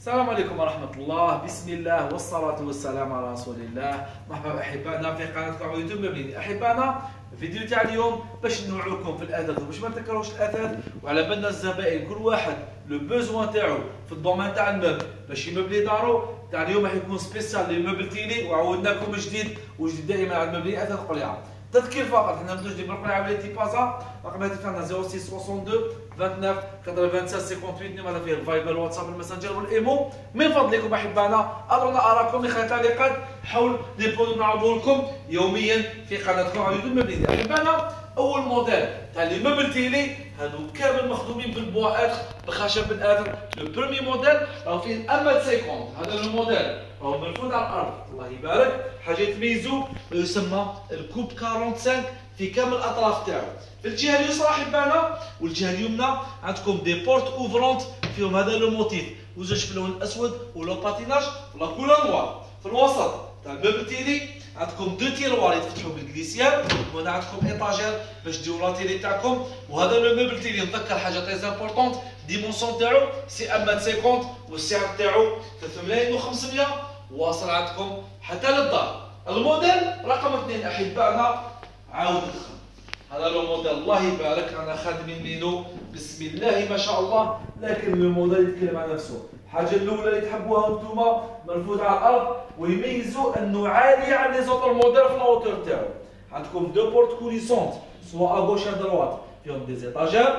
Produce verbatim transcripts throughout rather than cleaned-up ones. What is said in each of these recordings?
السلام عليكم ورحمة الله، بسم الله والصلاة والسلام على رسول الله. مرحبا أحبائنا في قناتكم على يوتيوب مبني. أحبائنا الفيديو تاع اليوم باش نوعوكم في الأثاث وباش ما نتكروش الأثاث، وعلى بالنا الزبائن كل واحد لو بوزوان تاعو في الدومين تاع المبل باش يمبلي دارو. تاع اليوم راح يكون سبيسيال للمبل تيلي، وعودناكم جديد وجديد دائما على المبني أثاث قليعة. تذكير فقط، حنا متواجدين بالقليعة ولاية تيبازا. رقم الهاتف تاعنا صفر ستة اثنين اثنين تسعة خمسة سبعة ثمانية ثمانية نيميرو فيه الفايبر الواتساب الماسنجر والايمو. من فضلكم احبائنا اعطونا اراءكم من خلال التعليقات حول لي برودوي نعرضوا لكم يوميا في قناتكم على يوتيوب مبني. احبائنا اول موديل تاع لي موبل تيلي هادو كامل مخدومين بالبواءات بخشب الاثر. لو برومي موديل راهو فيه الام خمسين، هذا لو موديل راهو مرفوض على الارض الله يبارك. حاجه تميزو يسمى الكوب خمسة وأربعين في كامل الاطراف تاعو. في الجهه اليسرى احبائنا والجهه اليمنى عندكم دي بورت اوفرونت فيهم هذا لو موتيف وزوج في اللون الاسود ولو باتيناج ولا كولور نوار. في الوسط تاع الموبل تيلي عندكم دو تيروار يتفتحوا بالكليسيان، وهنا عندكم ايطاجير باش ديروا لا تيلي تاعكم. وهذا لو موبل تيلي نذكر حاجه تري امبورطونت، ديمونسيون تاعو سي ام خمسين والسعر تاعو ثلاثة ملايين وخمسمية واصل عندكم حتى للدار. الموديل رقم اثنين احبائنا عاود دخل. هذا لو موديل الله يبارك رانا خادمين منه بسم الله ما شاء الله، لكن الموديل يتكلم عن نفسه. الحاجه الاولى اللي تحبوها انتم مرفوض على الارض ويميزوا انه عالي عن لي زوتر موديل في الاوتور تاعو. عندكم دو بورت كوليسونت سوا ا غوش ا دروات فيهم دي زيتاجير.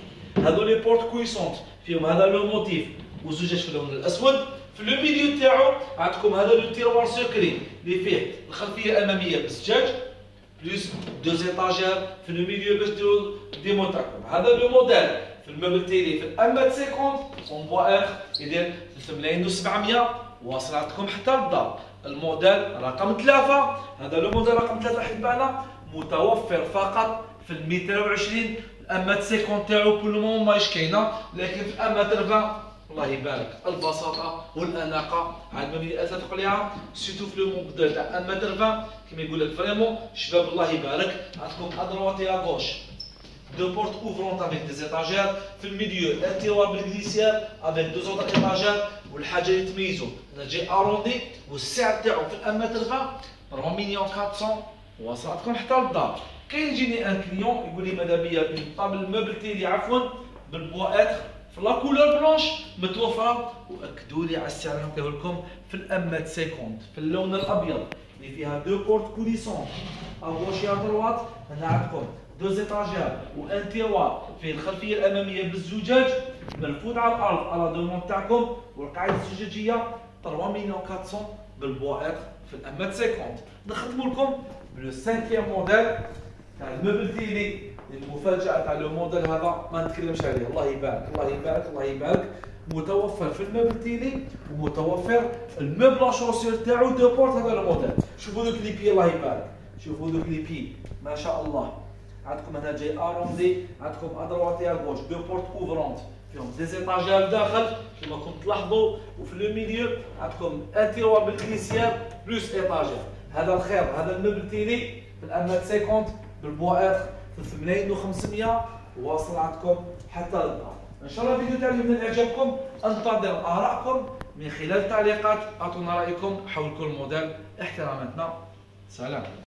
هذو لي بورت كوليسونت فيهم هذا لو موتيف وزوجات في اللون الاسود. في لو ميليو تاعو عندكم هذا لو تيروار سكري اللي فيه الخلفيه الاماميه بالزجاج بلوس دو زيتاجير في لو ميليو باش ديروا ديمو تاعكم. هذا لو موديل في الموبل تيلي في الام خمسين اون بوا اخ يدير ثلاثة ملايين وسبعمية واصل عندكم حتى للدار. الموديل رقم ثلاثة، هذا لو موديل رقم ثلاثة احبائنا متوفر فقط في الميتين وعشرين. الام خمسين تاعو كل مومون ماهيش كاينه، لكن في الام ثلاثين الله يبارك البساطه والاناقه على المبني اثاث قليعه. سيتو في لو موديل تاع ام ثلاثين كيما يقول لك فريمون شباب الله يبارك. عندكم ادروات يا غوش دو بورت اوفرونت افيك دي زيتاجير. في الميليو ان تيروار بالغليسير افيك دو زوتر ايطاجير. والحاجه اللي تميزو انا جاي اروندي والسعر تاعو في الام ثلاثين أربعة مليون أربعمية واصل عندكم حتى للدار. كاين يجيني ان كليون يقول لي ماذا بيا طابل الموبل تيلي عفوا بالبواءات في لا كولور بلونش متوفره، واكدوا لي على السعر اللي نعطيه لكم في الام خمسين في اللون الابيض اللي فيها دو بورت كوليسون اغوش يا دروات. هنا عندكم دو زيتاجير وان تيروار فيه الخلفيه الاماميه بالزجاج مرفوض على الارض على دومون تاعكم. والقاعده الزجاجيه ثلاثة مليون أربعمية بالبواءات في الام خمسين. نختموا لكم بلو خامس موديل تاع الموبل تيلي. المفاجأة تاع لو موديل هذا ما نتكلمش عليه الله يبارك الله يبارك الله يبارك. متوفر في الموبل تيلي ومتوفر الموبل اشوسير تاعو دو بورت. هذا لو موديل شوفوا دوك لي بي الله يبارك، شوفوا دوك لي بي ما شاء الله. عندكم هنا جاي اروندي، عندكم ادروات يا غوش دو بورت اوفرونت فيهم دي زيتاجير داخل كما كنتم تلاحظوا. وفي لو ميليو عندكم ان تيروار بالكليسيان بلوس ايطاجير. هذا الخير هذا الموبل تيلي في الام خمسين بالبواءات ثلاثة ملايين وخمسمية واصل عندكم حتى للدار. ان شاء الله الفيديو تاعي من اعجابكم انتظر ارائكم من خلال التعليقات. اعطونا رايكم حول كل موديل. احتراماتنا، سلام.